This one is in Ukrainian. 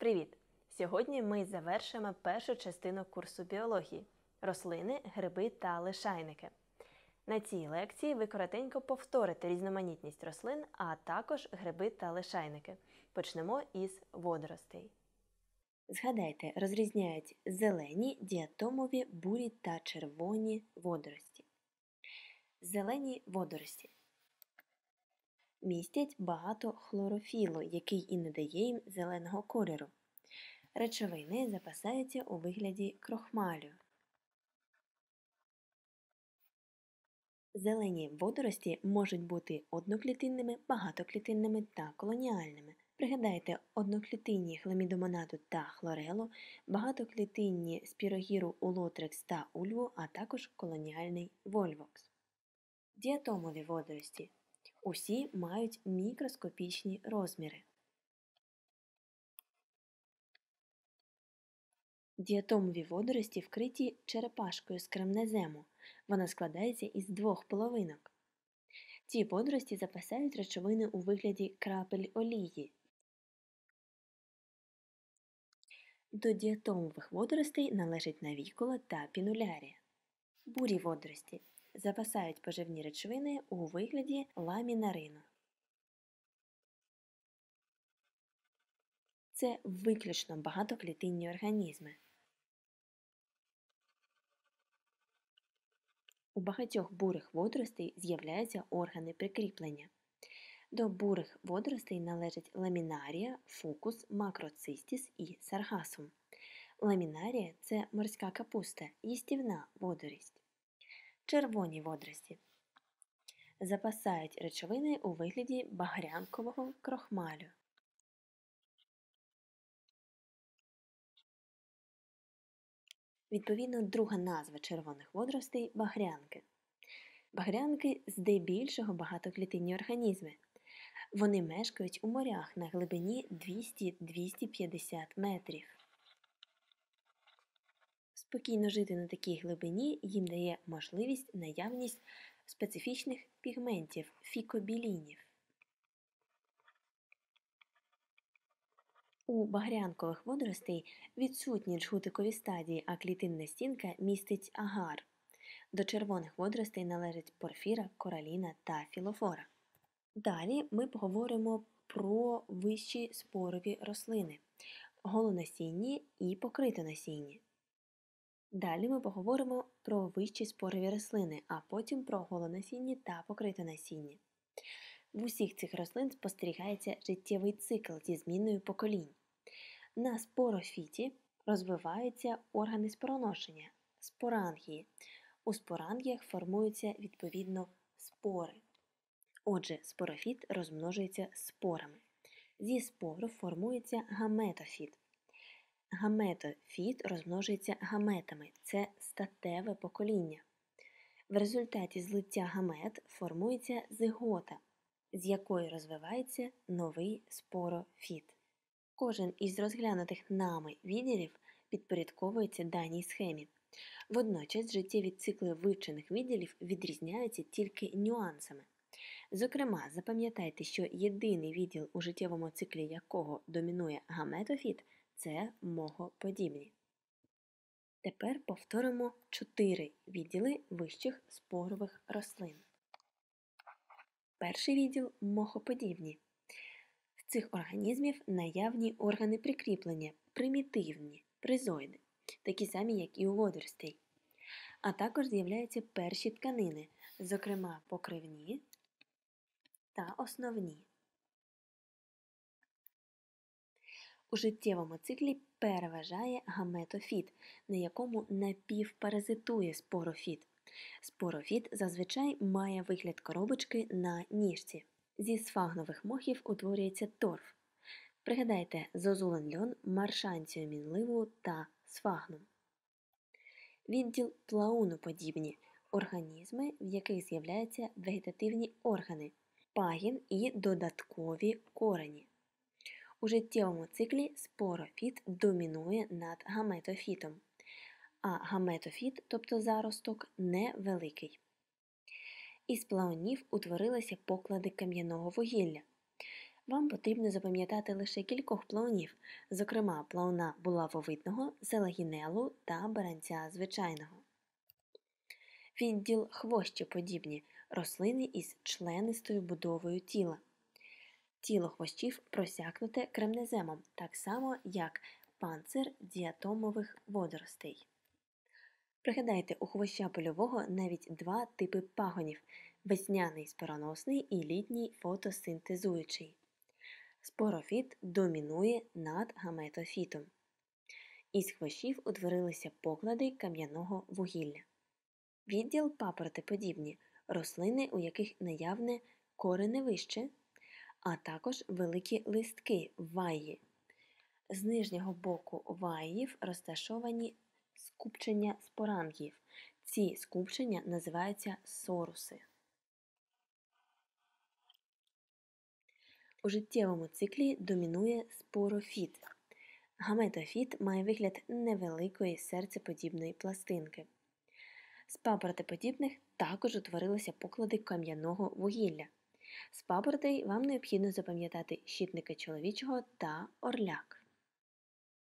Привіт! Сьогодні ми завершимо першу частину курсу біології – рослини, гриби та лишайники. На цій лекції ви коротенько повторите різноманітність рослин, а також гриби та лишайники. Почнемо із водоростей. Згадайте, розрізняють зелені, діатомові, бурі та червоні водорості. Зелені водорості містять багато хлорофілу, який і надає їм зеленого кольору. Речовини запасаються у вигляді крохмалю. Зелені водорості можуть бути одноклітинними, багатоклітинними та колоніальними. Пригадайте одноклітинні хламідомонаду та хлорелу, багатоклітинні спірогіру улотрекс та ульву, а також колоніальний вольвокс. Діатомові водорості. Усі мають мікроскопічні розміри. Діатомові водорості вкриті черепашкою з кремнезему. Вона складається із двох половинок. Ці водорості запасають речовини у вигляді крапель олії. До діатомових водоростей належать навікула та пінулярія. Бурі водорості запасають поживні речовини у вигляді ламінарину. Це виключно багатоклітинні організми. У багатьох бурих водоростей з'являються органи прикріплення. До бурих водоростей належать ламінарія, фукус, макроцистіс і саргасум. Ламінарія – це морська капуста, їстівна водорість. Червоні водорості запасають речовини у вигляді багрянкового крохмалю. Відповідно, друга назва червоних водоростей – багрянки. Багрянки здебільшого багатоклітинні організми. Вони мешкають у морях на глибині 200-250 метрів. Спокійно жити на такій глибині їм дає можливість наявність специфічних пігментів – фікобілінів. У багрянкових водоростей відсутні джгутикові стадії, а клітинна стінка містить агар. До червоних водоростей належать порфіра, кораліна та філофора. Далі ми поговоримо про вищі спорові рослини – голонасінні і покритонасінні. Далі ми поговоримо про вищі спорові рослини, а потім про голонасінні та покритонасінні. В усіх цих рослин спостерігається життєвий цикл зі зміною поколінь. На спорофіті розвиваються органи спороношення – спорангії. У спорангіях формуються, відповідно, спори. Отже, спорофіт розмножується спорами. Зі спор формується гаметофіт. Гаметофіт розмножується гаметами – це статеве покоління. В результаті злиття гамет формується зигота, з якої розвивається новий спорофіт. Кожен із розглянутих нами відділів підпорядковується даній схемі. Водночас життєві цикли вивчених відділів відрізняються тільки нюансами. Зокрема, запам'ятайте, що єдиний відділ, у життєвому циклі якого домінує гаметофіт – це мохоподібні. Тепер повторимо 4 відділи вищих спорових рослин. Перший відділ – мохоподібні. В цих організмів наявні органи прикріплення – примітивні, призоїди, такі самі, як і у водоростей. А також з'являються перші тканини, зокрема покривні та основні. У життєвому циклі переважає гаметофіт, на якому напівпаразитує спорофіт. Спорофіт зазвичай має вигляд коробочки на ніжці. Зі сфагнових мохів утворюється торф. Пригадайте зозулен льон, маршанцію мінливу та сфагнум. Відділ плауноподібні – організми, в яких з'являються вегетативні органи, пагін і додаткові корені. У життєвому циклі спорофіт домінує над гаметофітом, а гаметофіт, тобто заросток, невеликий. Із плаунів утворилися поклади кам'яного вугілля. Вам потрібно запам'ятати лише кількох плавунів, зокрема плавуна булавовидного, селагінелу та баранця звичайного. Відділ хвощеподібні рослини із членистою будовою тіла. Тіло хвощів просякнуте кремнеземом, так само як панцир діатомових водоростей. Пригадайте, у хвоща польового навіть два типи пагонів – весняний спороносний і літній фотосинтезуючий. Спорофіт домінує над гаметофітом. Із хвощів утворилися поклади кам'яного вугілля. Відділ папоротеподібні – рослини, у яких наявне кореневище, а також великі листки вайї. З нижнього боку ваїв розташовані скупчення спорангіїв. Ці скупчення називаються соруси. У життєвому циклі домінує спорофіт. Гаметофіт має вигляд невеликої серцеподібної пластинки. З папоротеподібних також утворилися поклади кам'яного вугілля. З папоротей вам необхідно запам'ятати щитника чоловічого та орляк.